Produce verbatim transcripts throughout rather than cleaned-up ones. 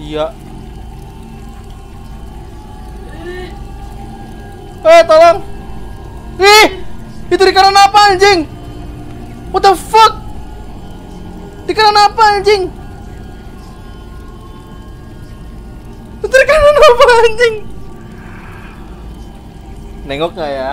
Iya. Eh, tolong. Ih, itu di kanan apa anjing? What the fuck? Di kanan apa anjing? Itu di kanan apa anjing? Nengok nggak ya?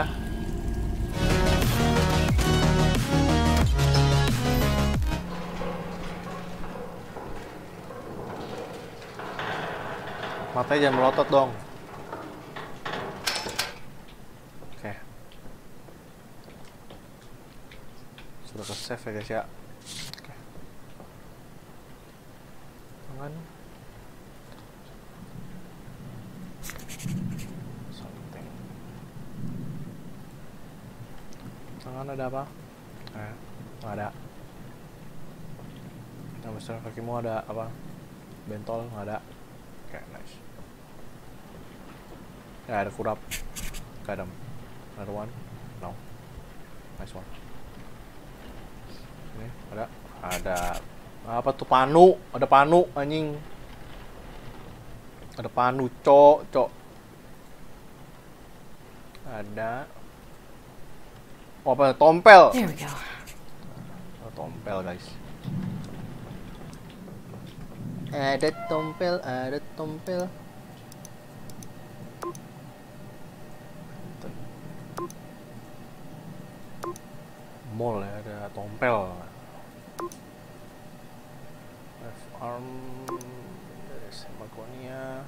Matanya jangan melotot dong. Oke. Sudah ke save ya guys ya. Oke. Tangan. Something. Tangan ada apa? Eh, nggak ada. Nah, mister kakimu ada apa? Bentol nggak ada. Oke, okay, nice. Ya, ada kurap. Got him. Another one. No. Nice one. Ini ada. Ada. Apa tuh panu? Ada panu, anjing. Ada panu, cok, cok. Ada. Oh, apa? Tompel. There we go. Ada tompel, guys. Ada tompel, ada tompel. Mall ya, ada tompel. Left arm dari Semagonia.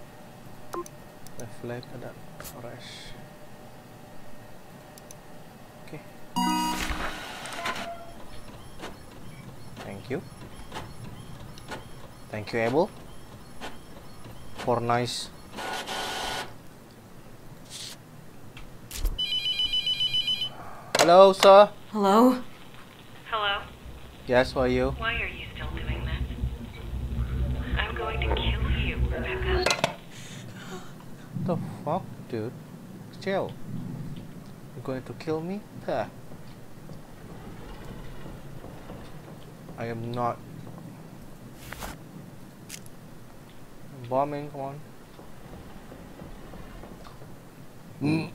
Left leg ada fresh. Oke. Okay. Thank you. Thank you, Abel, for nice. Hello, sir. Hello? Hello? Yes, who are you? Why are you still doing this? I'm going to kill you, Rebecca. What the fuck, dude? Chill. You're going to kill me? Huh. I am not. Bombing, come on. Mm.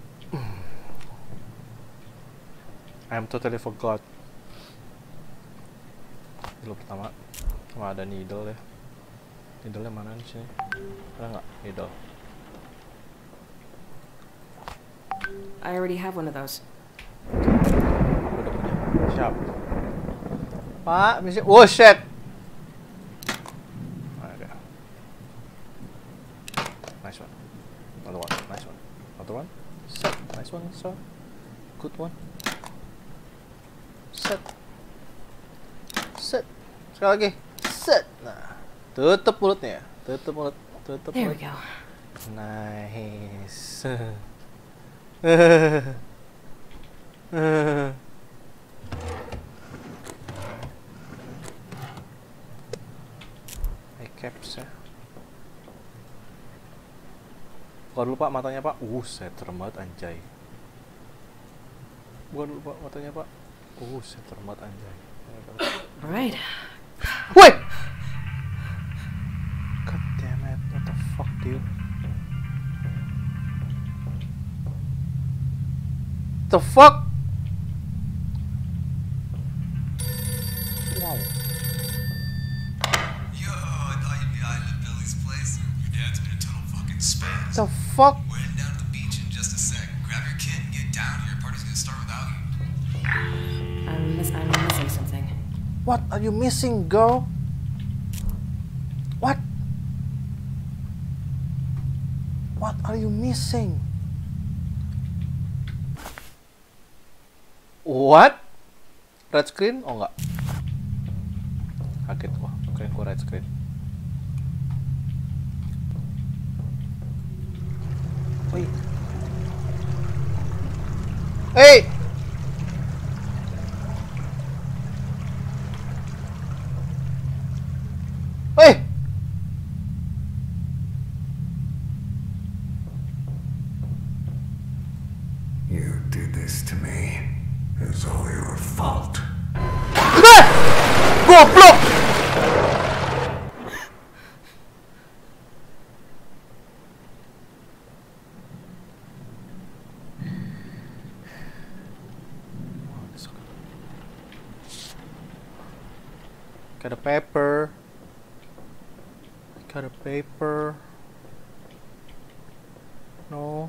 I am totally forgot. Dulu pertama, oh, ada needle ya. Needle-nya mana nih sini? Ada nggak needle? I already have one of those. Aku udah punya. Siap. Pak, misi. Oh shit. Nice one. Another one. Nice one. Another one. Set. Nice one, sir. Good one. Set. Set. Sekali lagi. Set. Nah, tutup mulutnya. Tutup mulut. Tutup There mulut. we go. Nice. Hey, caps ya. Buka dulu pak matanya pak. Uh, seter banget anjay. Buka dulu pak matanya pak. Uh, seter banget anjay. Alright. Wait! God damn it, what the fuck dude? The fuck? Wow. Yo, I thought you'd be hiding at Billy's place. Your dad's been a total fucking spaz. The fuck? We're heading down to the beach in just a sec. Grab your kit and get down here. Party's gonna start without you. I'm, miss I'm missing something. What are you missing, girl? What? What are you missing? What? Red screen? Oh enggak. Kaget gua. Kirain gua red screen. Woi. Hey! Hey! You did this to me. It's all your fault. Ah! Goblok! Got a paper. Got a paper. No.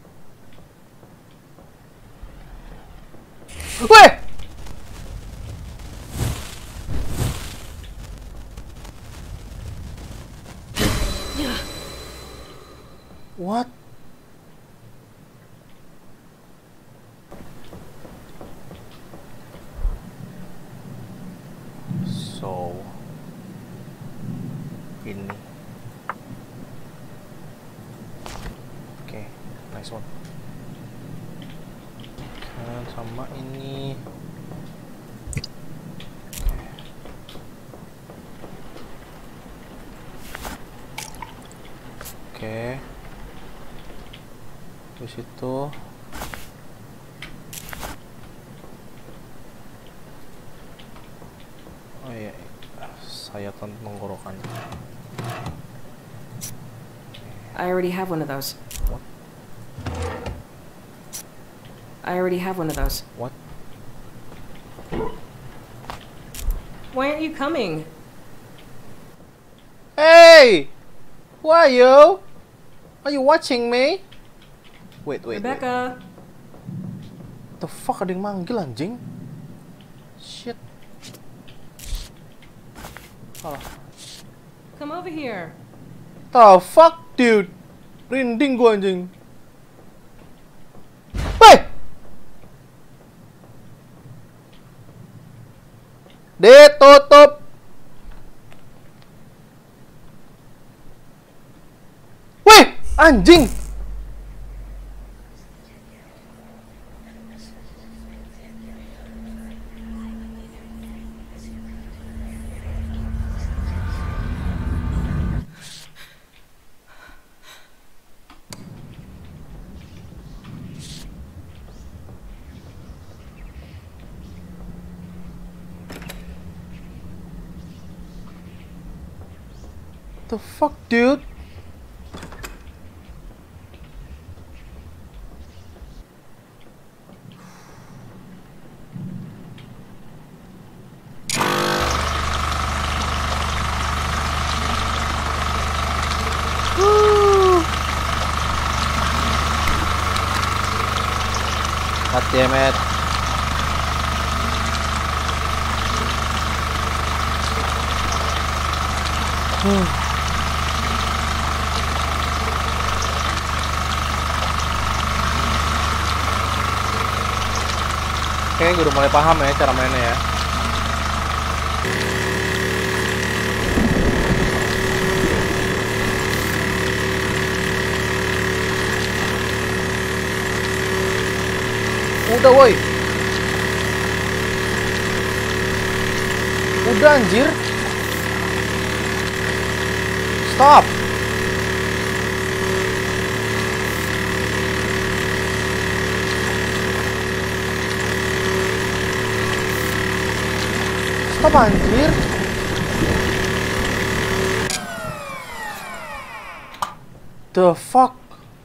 Weh! What? So ini. Oke, okay, nice one. Kan sama ini. Oke. Okay. Di situ. Oh iya, sayatan tenggorokan. I already have one of those. What? I already have one of those. What? Why aren't you coming? Hey! Who are you? Are you watching me? Wait, wait, Rebecca. wait. The fuck, ada yang manggil anjing? Shit. Salah. Come over here. The fuck, dude? Rinding gua anjing. Weh! Ditutup. Weh, anjing. The fuck, dude? God damn it. Hmm. Kayaknya gue udah mulai paham ya cara mainnya ya. Udah woi. Udah anjir. Stop. Stop anjir. The fuck.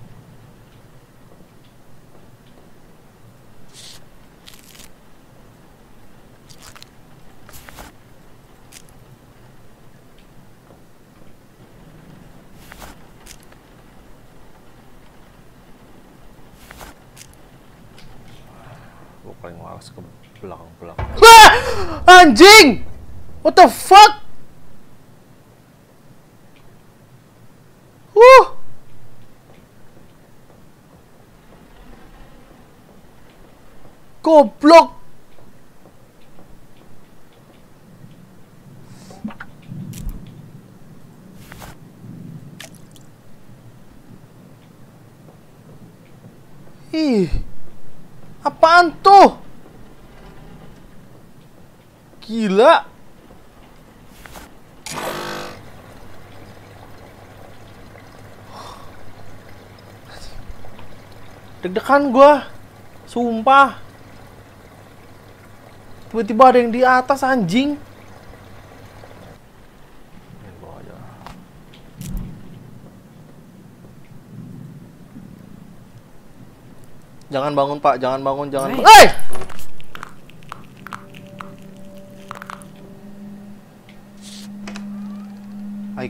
Gue paling males ke belakang-belakang. Wah! Anjing! What the fuck? Wuh! Goblok! Ih, apaan tuh? Gila. Deg-degan gua. Sumpah. Tiba-tiba ada yang di atas anjing. Jangan bangun, Pak. Jangan bangun, jangan. Hei!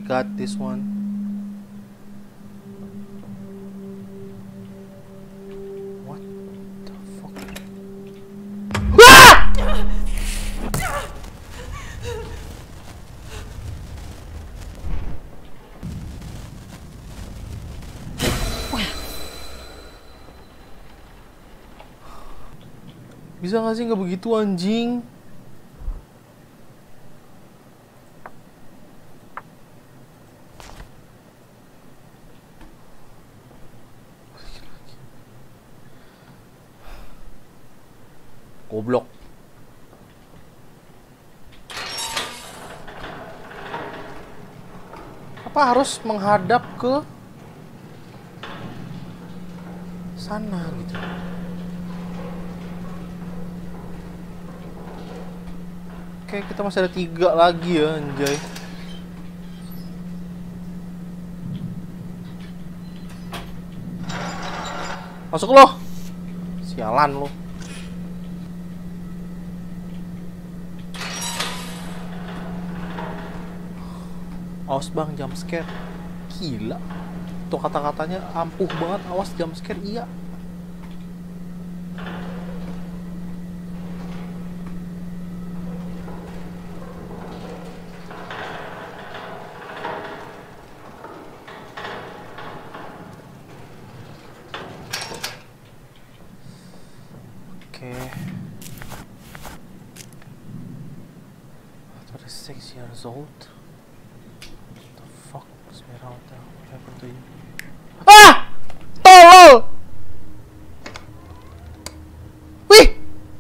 got this one. What the fuck? Ah! Bisa gak sih nggak begitu anjing? Goblok. Apa harus menghadap ke sana gitu? Oke, kita masih ada tiga lagi ya, anjay. Masuk loh. Sialan lo. Awas bang, jump scare. Gila. Tuh kata-katanya ampuh banget. Awas jump scare, iya. Oke. thirty-six years old. Esmeralda, whatever to you. Ah! Tolol! Wih!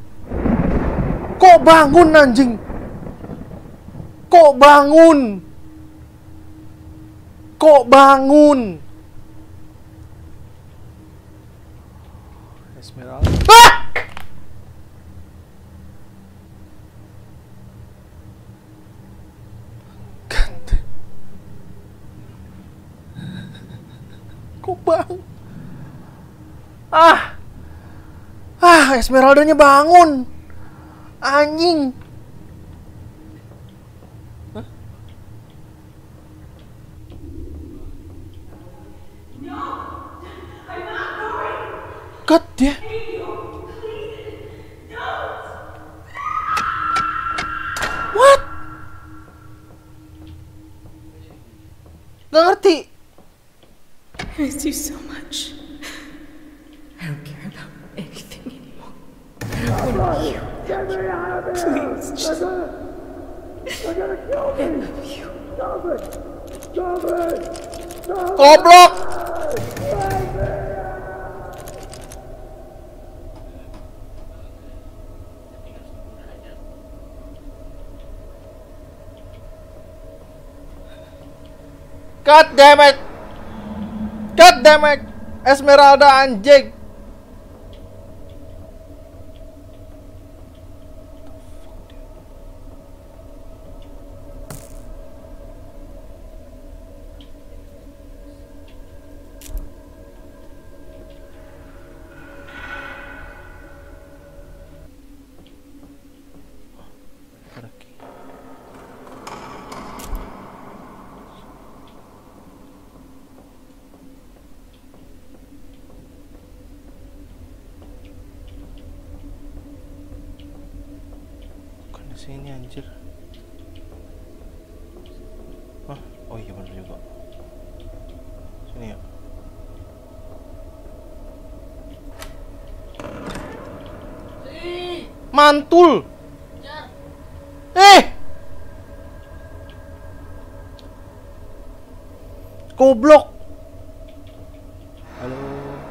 Kok bangun anjing? Kok bangun? Kok bangun? Esmeralda. Ah! Bang. Ah. Ah, Esmeraldanya bangun. Anjing. Hah? No. I'm not going. God dia. What? Gak ngerti. I miss you so much. I don't care about anything anymore. I love you. Please, just... I love you. Goblok! God damn it! God damn it! Esmeralda anjing! Sini anjir. Hah? Oh iya bener juga. Sini ya. Mantul. Eh. Goblok. Halo.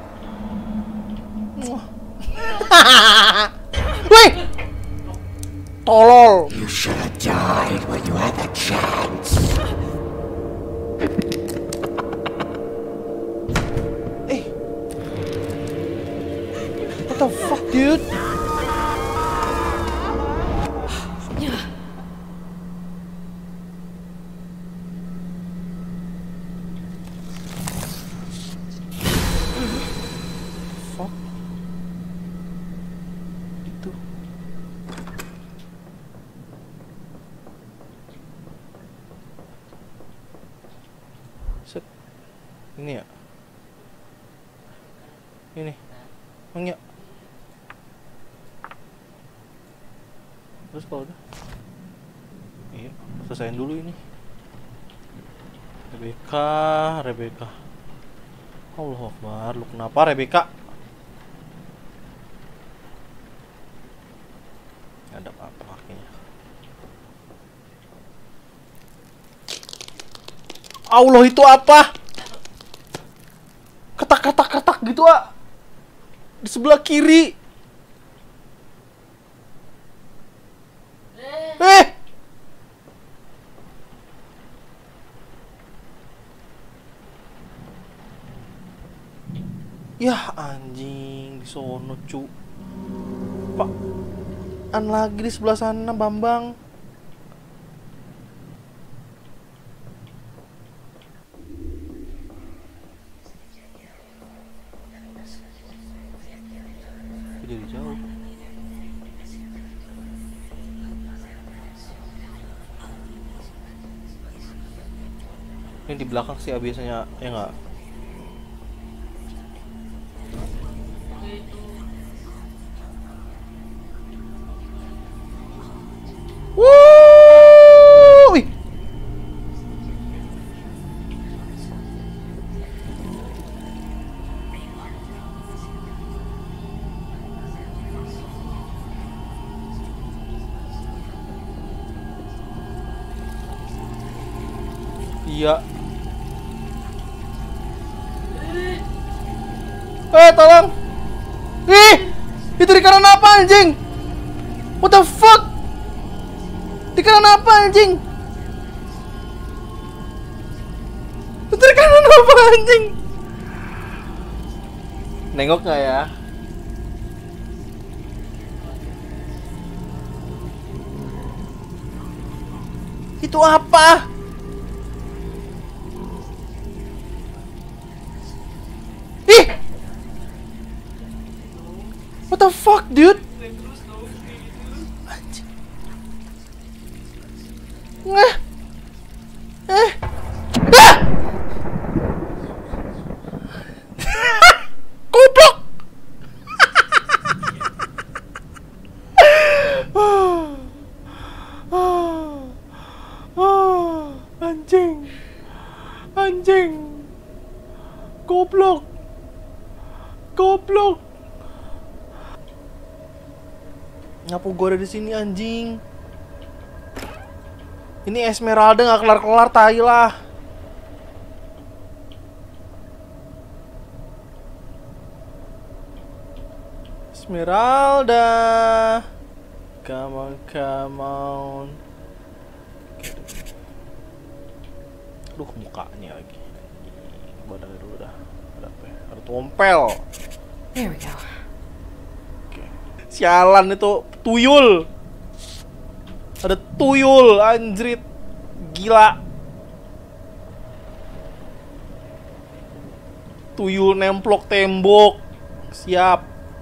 Wih. Tolol. You should have died when you had the chance. Eh. What the fuck, dude? Fuck. Itu. Set. Ini ya. Ini. Enggak. Terus kalau udah. Iya, selesaiin dulu ini. Rebecca, Rebecca. Allah Akbar, lu kenapa Rebecca? Gak ada apa-apa kakinya. Allah, itu apa? Ketak-ketak-ketak gitu, ah. Di sebelah kiri. Eh! Yah, anjing, di sono, cu. Pak, an lagi di sebelah sana, Bambang. Jadi jauh. Ini di belakang sih biasanya, ya nggak? Wuh! Iya. Eh, tolong. Ih, itu di kanan apa, anjing? What the fuck? Di kanan apa, anjing? Itu di kanan apa, anjing? Nengok nggak ya? Itu apa? Ih! What the fuck, dude? Anjing. Nggak. Eh. Ah! Goblok. Anjing. Anjing. Goblok. Goblok. Ngapa gua ada di sini, anjing? Ini Esmeralda nggak kelar-kelar, tai lah. Esmeralda, come on, come on. Aduh, mukanya lagi. Badannya dulu dah. Ada apa ya? Ada tompel. There we go. Oke. Sialan itu tuyul. Ada tuyul, anjrit. Gila. Tuyul nemplok tembok. Siap.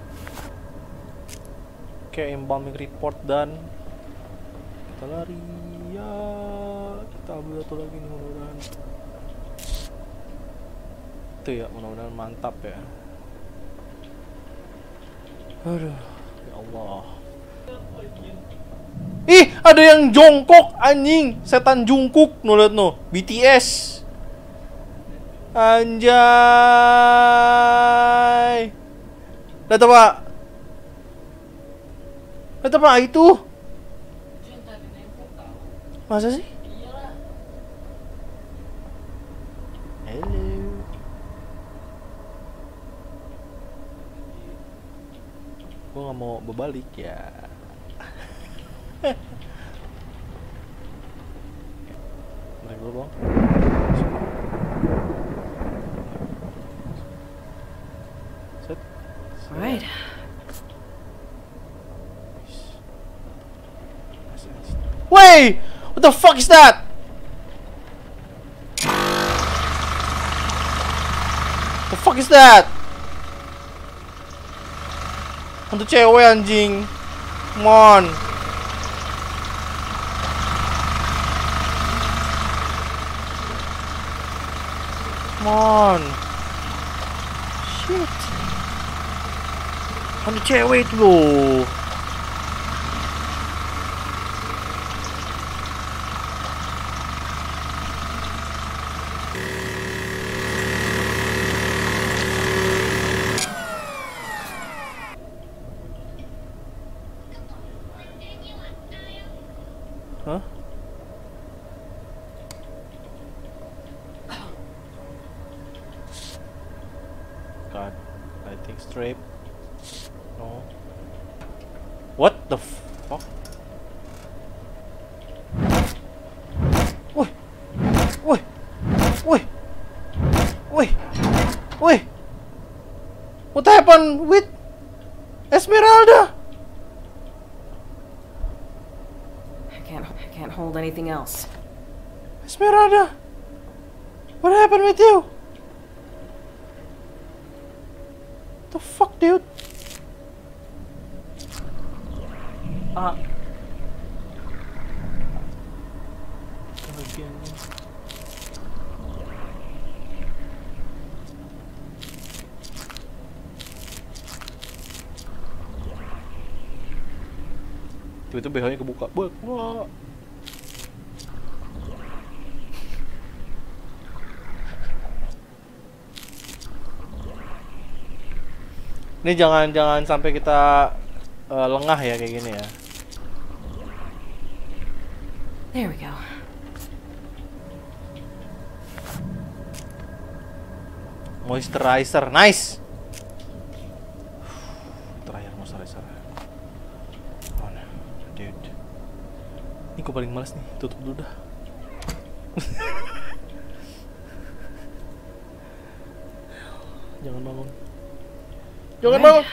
Oke, embalming report dan kita lari. Ya, kita ambil satu lagi nih, mudah-mudahan. Itu ya, mudah-mudahan mantap ya. Aduh, ya Allah. Ih, ada yang jongkok, anjing. Setan jungkuk, no liat no. B T S. Anjay. Lihat apa? Lihat apa itu? Masa sih? Hello. Gue gak mau berbalik ya. Naik dulu bang. Set. Alright. Wait! What the fuck is that? The fuck is that? Hantu cewek, anjing. Come on. Come on. Shit. Ada cewek itu loh. Hah? God, I think straight. No. What the fuck? Woi, woi, woi, woi, woi. What happened with Esmeralda? I can't, I can't hold anything else. Esmeralda, what happened with you? The fuck, dude? Ah. Tiba-tiba B H-nya kebuka. Bek. Wah. Ini jangan jangan sampai kita uh, lengah ya kayak gini ya. There we go. Moisturizer, nice. Terakhir moisturizer. Mana, dude. Ini gue paling males nih, tutup dulu dah. Jangan bangun. Jangan bangun.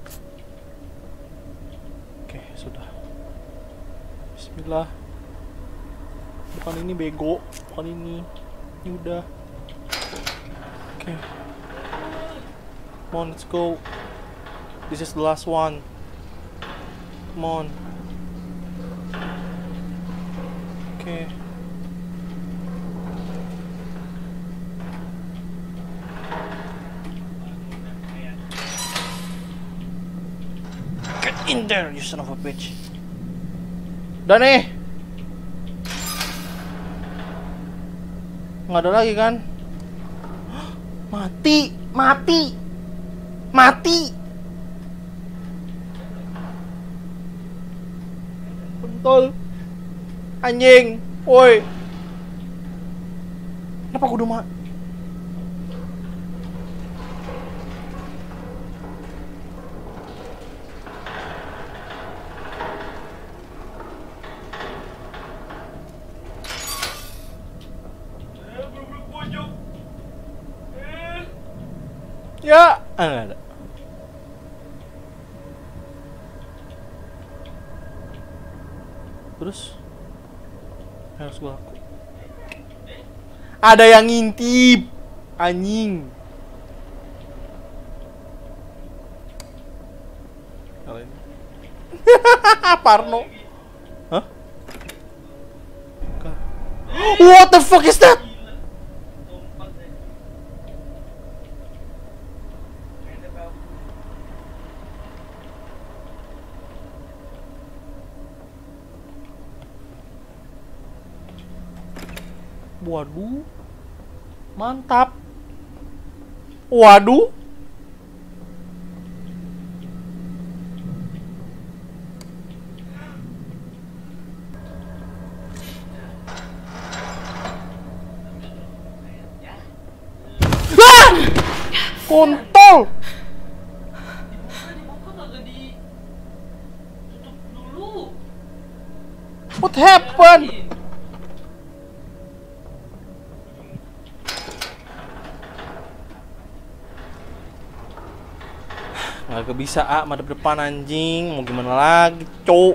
Oke, sudah. Bismillah. Bukan ini bego, bukan ini. Ini udah. Oke. Come on, let's go. This is the last one. Come on. Oke. Get in there, you son of a bitch. Udah nih. Nggak ada lagi kan? Mati, mati, mati. Pentol, anjing, woi. Kenapa aku udah mati? Ya, ah, nggak ada. Terus harus gue laku. Ada yang ngintip, anjing. Kalau ini, Parno. Hah? What the fuck is that? Waduh, mantap. Waduh, ah! Kontol. What happened? Gak bisa ah, madep depan anjing. Mau gimana lagi, cok.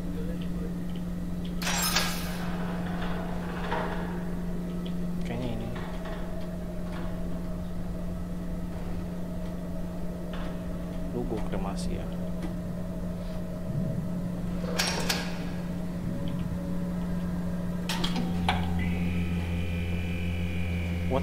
Kayaknya ini. gua kremasi ya. What?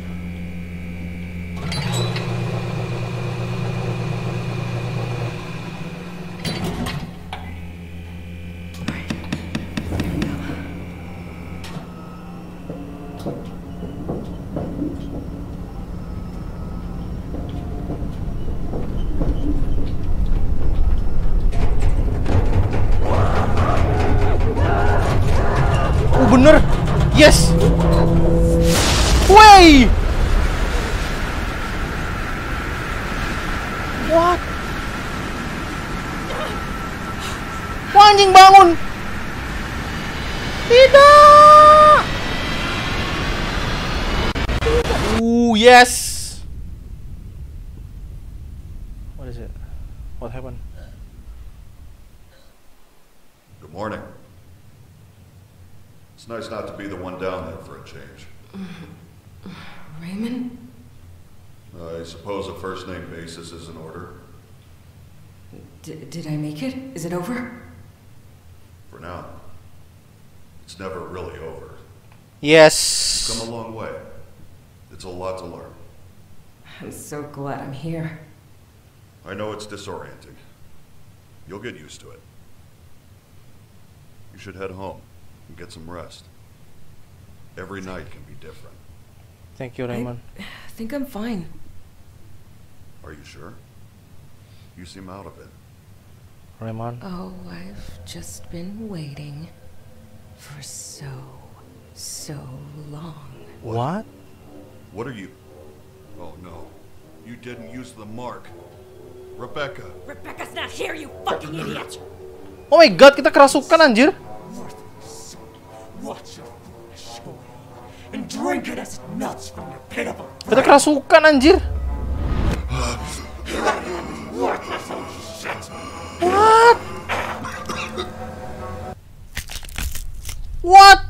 Oh bener, yes. Wey! What? Wah, anjing bangun! Tidak! Uh, yes! What is it? What happened? Good morning. It's nice not to be the one down there for a change. Raymond? I suppose a first-name basis is in order. D did I make it? Is it over? For now. It's never really over. Yes. You've come a long way. It's a lot to learn. I'm so glad I'm here. I know it's disorienting. You'll get used to it. You should head home and get some rest. Every night can be different. Thank you, Raymond. I think I'm fine. Are you sure? You seem out of it. Raymond. Oh, I've just been waiting for so, so long. What? What are you... Oh no. You didn't use the mark. Rebecca. Rebecca's not here, you fucking idiot! Oh my god, kita kerasukan anjir. Watch your story and drink it as it melts from your pit of a Kita kerasukan anjir. worthless old shit. What? What?